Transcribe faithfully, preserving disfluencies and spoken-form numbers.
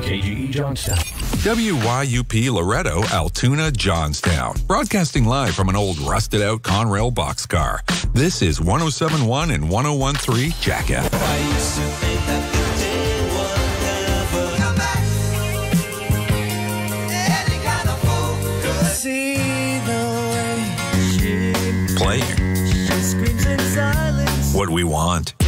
K G E Johnstown. W Y U P Loretto, Altoona, Johnstown. Broadcasting live from an old rusted-out Conrail boxcar. This is one oh seven point one and one oh one point three Jack F. I used to think that the day would never come back. Any kind of fool could see the way she Playing screams in silence. what we want.